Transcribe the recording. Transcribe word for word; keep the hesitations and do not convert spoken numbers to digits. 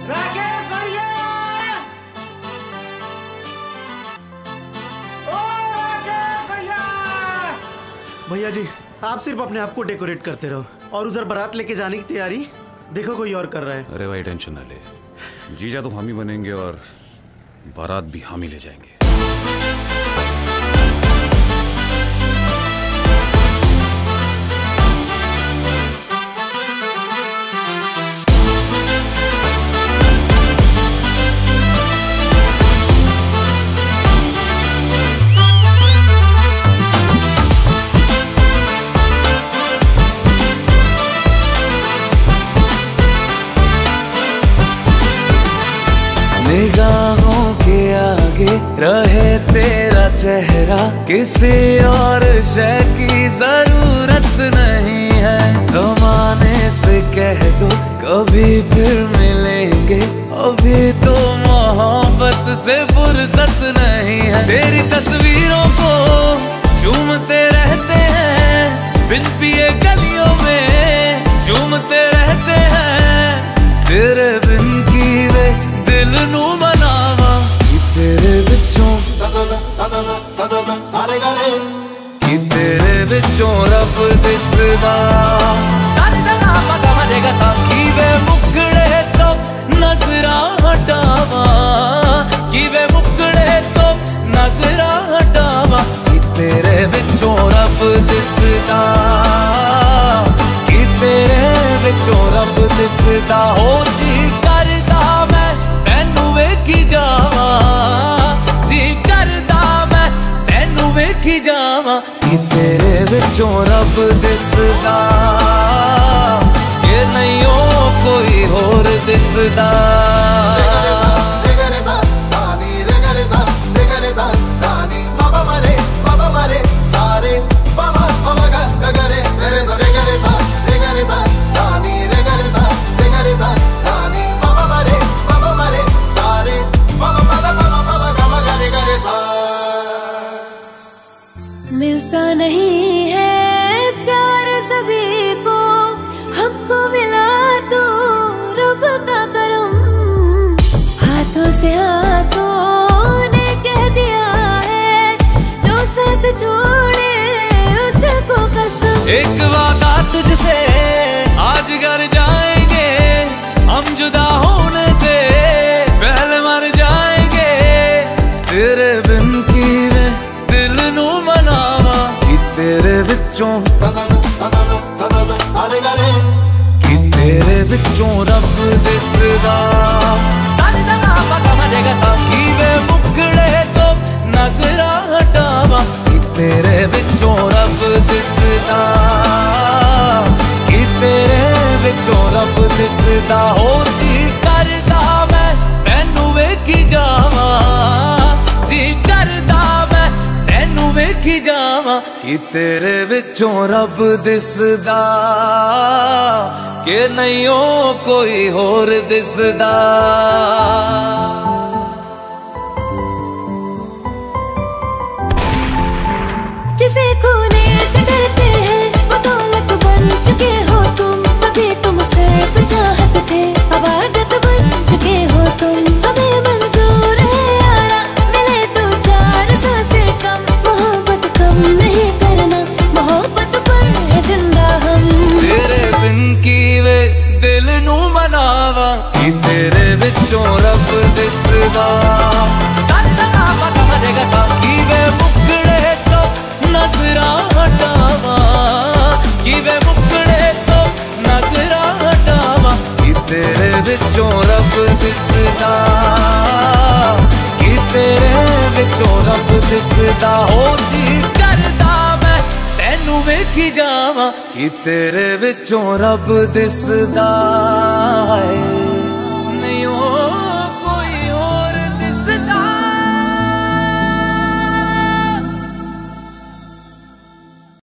राकेश भैया! ओ राकेश भैया! भैया जी, आप सिर्फ अपने आप को डेकोरेट करते रहो और उधर बारात लेके जाने की तैयारी देखो कोई और कर रहा है। अरे भाई टेंशन ना ले, जीजा तो हम ही बनेंगे और बारात भी हम ही ले जाएंगे। निगाहों के आगे रहे तेरा चेहरा, किसी और शय की जरूरत नहीं है। ज़माने से कह दो कभी फिर मिलेंगे, अभी तो मोहब्बत से फुर्सत नहीं है। तेरी तस्वीरों को चूमते रहते हैं, बिन पिए गलियों में झूमते रहते हैं। तेरे बिन की वे दिल नू मनावा कि तेरे विचों कि तेरे विचों रब दिसदा कि वे मुकड़े तो नजरा हटावा, कि वे मुकड़े तो नजरा हटावा। कि तेरे विचों रब दिसदा, कि तेरे विचों रब दिसदा। हो जी करदा मैं तैनू वेखी जावा, जी करदा मैं तैनू वेखी जावा। कि तेरे विचों रब दिसदा, ये नहीं हो कोई होर दिसदा। मिलता नहीं है प्यार सभी को, हमको मिला तो रब का करम। हाथों से हाथों ने कह दिया है, जो साथ छोड़े उसको कसम। एक वादा तुझसे आज कर जाएंगे, हम जुदा होने से पहले मर जाएंगे। तेरे बिन की वे दिल नू मनावा कि तेरे विचों कि तेरे विचों रब दिसदा कि वे मुकड़े तो नजरा हटावा। कि तेरे विचों रब दिसदा, कि तेरे विचों रब दिसदा। हो जी करदा मैं तैनू वेखी जावा, जी करदा मैं तैनू वेखी जावा। कि तेरे विचों रब दिसदा, कि नहीं हो कोई होर दिसदा। जिसे खोने से डरते हैं वो दौलत बन चुके हो तुम। अभी तुम सिर्फ चाहत थे, अब आदत बन चुके हो तुम। हमें मंजूर है यारा मिले तो चार सौ से कम। मोहब्बत कम नहीं करना, मोहब्बत पर है जिंदा हम। तेरे बिन की वे दिल नू मनावा कि तेरे विचों रब दिसदा कि वे मुकड़े तो नजरा हटावा, कि वे मुकड़े तो नजरा हटावा। कि तेरे विचों रब दिसदा, कि तेरे विचों रब दिसदा। हो जी करदा मैं तैनू वेखी जावा, कि तेरे विचों रब दिसदा है।